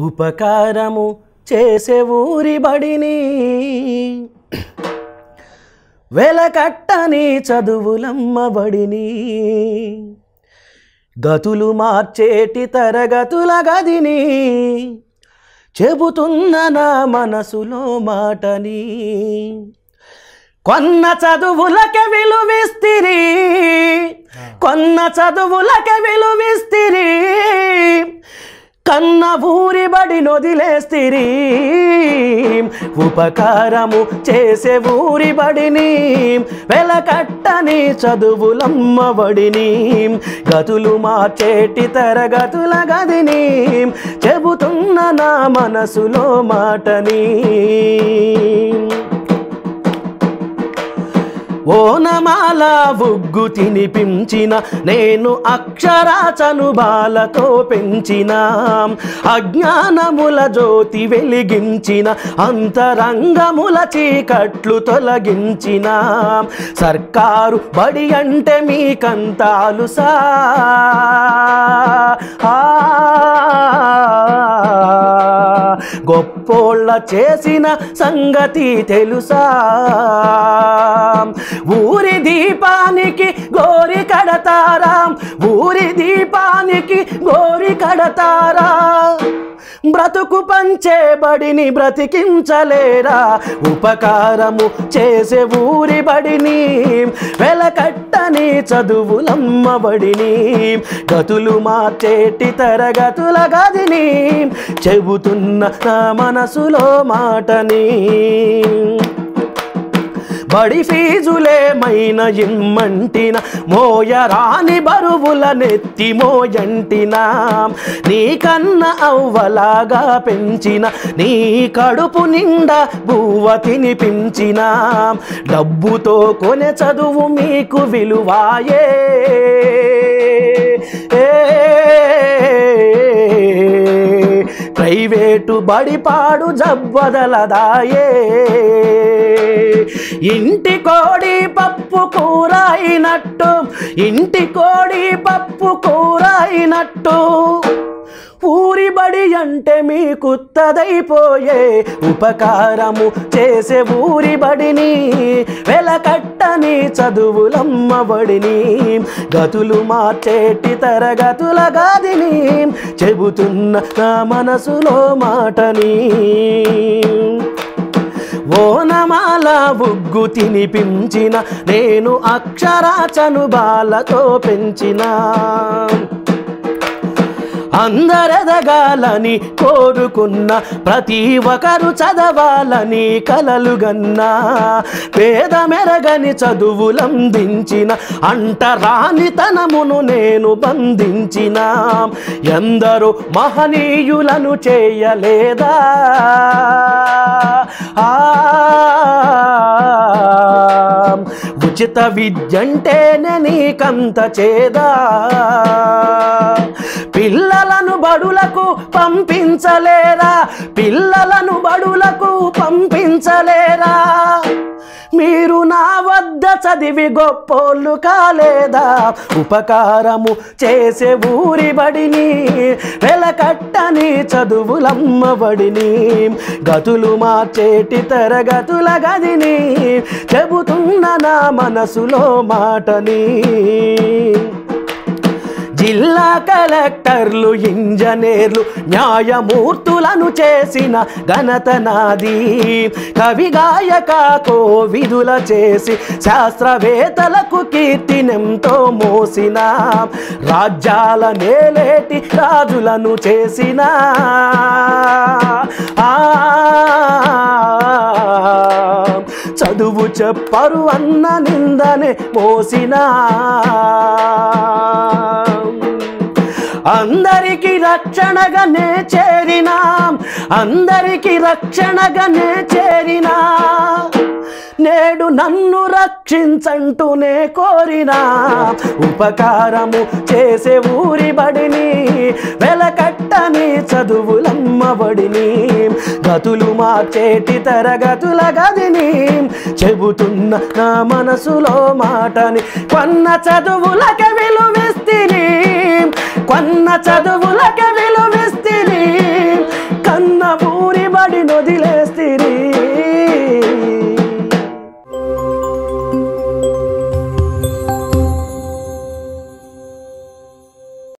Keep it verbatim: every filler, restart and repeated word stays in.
ఉపకారము చేసే ఊరి బడిని వెలకట్టని చదువులమ్మ బడిని గతులు మార్చేటి తరగతుల గదిని చెబుతున్న నా మనసులో మాటని కొన్న చదువులకే విలువిస్తిరి కొన్న చదువులకే విలువిస్తిరి కన్న ఊరి బడి నొదిలేస్తిరి ఉపకారము చేసే ఊరి బడిని వెలకట్టని చదువులమ్మ బడిని గతులు మార్చేటి తరగతుల గదిని చెబుతున్న నా మనసులో మాటని ఓనమాల ఉగ్గు తినిపించిన నేను అక్షరాచను బాలతో పెంచిన అజ్ఞానముల జ్యోతి వెలిగించిన అంతరంగముల చీకట్లు తొలగించిన సర్కారు బడి అంటే మీకంతాలుసా గొప్పోళ్ళ చేసిన సంగతి తెలుసా ఊరి దీపానికి గోరి కడతారా ఊరి దీపానికి గోరి కడతారా బ్రతుకు పంచే బడిని బ్రతికించలేరా ఉపకారము చేసే ఊరి బడిని వెలకట్టని చదువులమ్మ బడిని గతులు మార్చేటి తరగతుల గదిని చెబుతున్న నా మనసులో మాటని బడి ఫీజులేమైన ఇమ్మంటిన మోయరాని బరువుల నెత్తి మోయంటిన నీకన్న అవ్వలాగా పెంచిన నీ కడుపు నిండా బువ్వ తినిపించిన డబ్బుతో కొనే చదువు మీకు విలువాయే ప్రైవేటు బడిపాడు జబ్బదలదాయే ఇంటి కోడి పప్పు కూర అయినట్టు ఇంటి కోడి పప్పు కూర అయినట్టు ఊరి బడి అంటే మీకు తదైపోయే ఉపకారము చేసే ఊరి బడిని వెలకట్టని చదువులమ్మ బడిని గతులు మార్చేటి తరగతుల గదిని చెబుతున్న నా మనసులో మాటని ఓనమాల ఉగ్గు తినిపించిన నేను అక్షరాచను బాలతో పెంచిన అందరెదగాలని కోరుకున్న ప్రతి ఒక్కరు చదవాలని కలలుగన్నా పేద మెరగని చదువులందించిన అంటరానితనమును నేను బంధించిన ఎందరో మహనీయులను చేయలేదా ఉచిత విద్యంటేనే నీకంత చేదా పిల్లలను బడులకు పంపించలేరా పిల్లలను బడులకు పంపించలేరా మీరు నా వద్ద చదివి గొప్పోళ్ళు కాలేదా ఉపకారము చేసే ఊరి బడిని వెలకట్టని చదువులమ్మ బడిని గతులు మార్చేటి తరగతుల గదిని చెబుతున్న నా మనసులో మాటని జిల్లా కలెక్టర్లు ఇంజనీర్లు న్యాయమూర్తులను చేసిన ఘనత నాది కవి గాయక కోవిదుల చేసి శాస్త్రవేత్తలకు కీర్తినెంతో మోసిన రాజ్యాల నేలేటి రాజులను చేసిన చదువు చెప్పరు అన్న నిందనే మోసిన అందరికి రక్షణగానే చేరినా అందరికి రక్షణగానే చేరినా నేడు నన్ను రక్షించంటూనే కోరినా ఉపకారము చేసే ఊరి బడిని వెలకట్టని చదువులమ్మ బడిని గతులు మార్చేటి తరగతుల గదిని చెబుతున్న నా మనసులో మాటని కొన్న చదువులకే విలువిస్తిని కొన్న చదువులకే